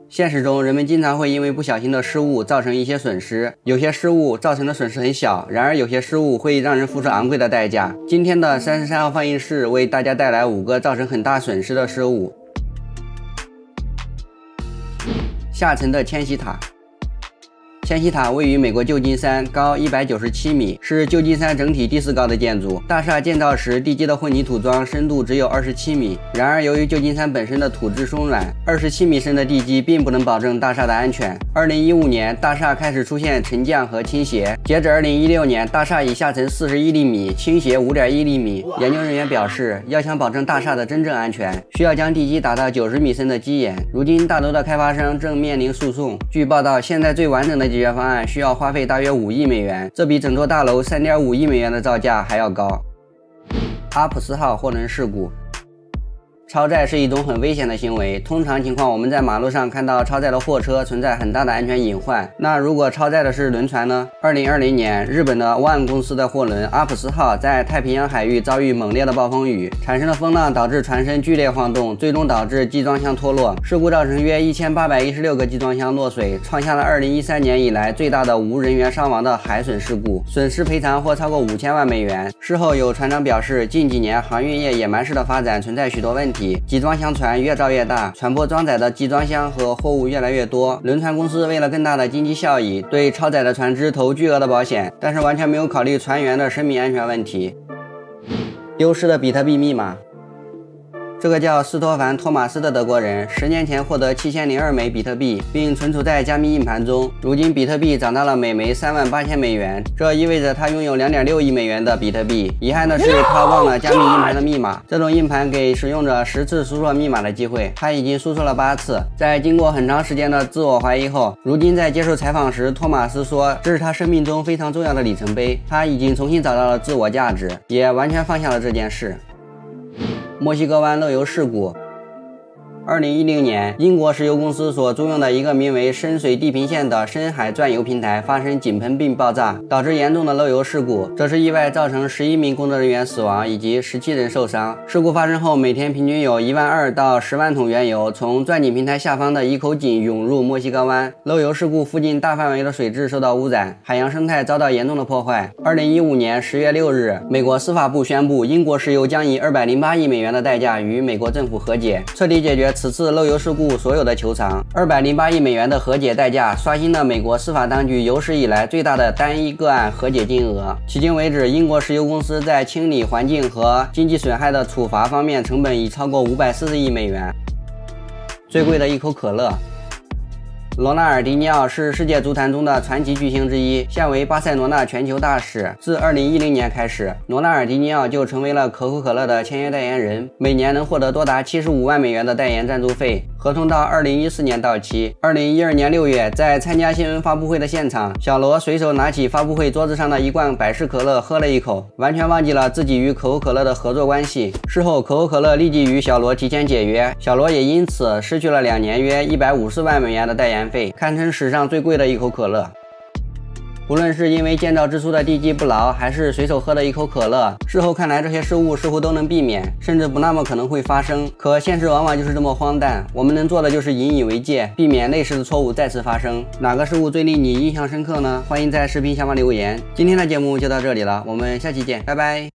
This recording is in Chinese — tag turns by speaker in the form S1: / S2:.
S1: 现实中，人们经常会因为不小心的失误造成一些损失，有些失误造成的损失很小，然而有些失误会让人付出昂贵的代价。今天的33号放映室为大家带来5个造成很大损失的失误。下沉的千禧塔。千禧塔位于美国旧金山，高197米，是旧金山整体第4高的建筑。大厦建造时，地基的混凝土桩深度只有27米。然而，由于旧金山本身的土质松软，27米深的地基并不能保证大厦的安全。2015年，大厦开始出现沉降和倾斜。截至2016年，大厦已下沉41厘米，倾斜5.1厘米。研究人员表示，要想保证大厦的真正安全，需要将地基打到90米深的基眼。如今，大楼的开发商正面临诉讼。据报道，现在最完整的解决方案需要花费大约5亿美元，这比整座大楼3.5亿美元的造价还要高。阿普斯号货轮事故。超载是一种很危险的行为，通常情况我们在马路上看到超载的货车存在很大的安全隐患。那如果超载的是轮船呢？2020年，日本的万公司的货轮阿普斯号在太平洋海域遭遇猛烈的暴风雨，产生的风浪导致船身剧烈晃动，最终导致集装箱脱落。事故造成约1816个集装箱落水，创下了2013年以来最大的无人员伤亡的海损事故，损失赔偿或超过5000万美元。事后有船长表示，近几年航运业野蛮式的发展存在许多问题。集装箱船越造越大，船舶装载的集装箱和货物越来越多。轮船公司为了更大的经济效益，对超载的船只投巨额的保险，但是完全没有考虑船员的生命安全问题。丢失的比特币密码。这个叫斯托凡·托马斯的德国人10年前获得7002枚比特币，并存储在加密硬盘中。如今，比特币涨到了每枚38000美元，这意味着他拥有2.6亿美元的比特币。遗憾的是，他忘了加密硬盘的密码。这种硬盘给使用者10次输错密码的机会，他已经输错了8次。在经过很长时间的自我怀疑后，如今在接受采访时，托马斯说这是他生命中非常重要的里程碑。他已经重新找到了自我价值，也完全放下了这件事。墨西哥湾漏油事故。2010年，英国石油公司所租用的一个名为深水地平线的深海钻油平台发生井喷并爆炸，导致严重的漏油事故。这次意外造成11名工作人员死亡以及17人受伤。事故发生后，每天平均有12000到10万桶原油从钻井平台下方的一口井涌入墨西哥湾。漏油事故附近大范围的水质受到污染，海洋生态遭到严重的破坏。2015年10月6日，美国司法部宣布，英国石油将以208亿美元的代价与美国政府和解，彻底解决此次漏油事故所有的求偿。208亿美元的和解代价刷新了美国司法当局有史以来最大的单一个案和解金额。迄今为止，英国石油公司在清理环境和经济损害的处罚方面成本已超过540亿美元。最贵的一口可乐。罗纳尔迪尼奥是世界足坛中的传奇巨星之一，现为巴塞罗那全球大使。自2010年开始，罗纳尔迪尼奥就成为了可口可乐的签约代言人，每年能获得多达75万美元的代言赞助费，合同到2014年到期。2012年6月，在参加新闻发布会的现场，小罗随手拿起发布会桌子上的一罐百事可乐喝了一口，完全忘记了自己与可口可乐的合作关系。事后，可口可乐立即与小罗提前解约，小罗也因此失去了2年约150万美元的代言费，堪称史上最贵的一口可乐。无论是因为建造之初的地基不牢，还是随手喝的一口可乐，事后看来这些失误似乎都能避免，甚至不那么可能会发生。可现实往往就是这么荒诞，我们能做的就是引以为戒，避免类似的错误再次发生。哪个失误最令你印象深刻呢？欢迎在视频下方留言。今天的节目就到这里了，我们下期见，拜拜。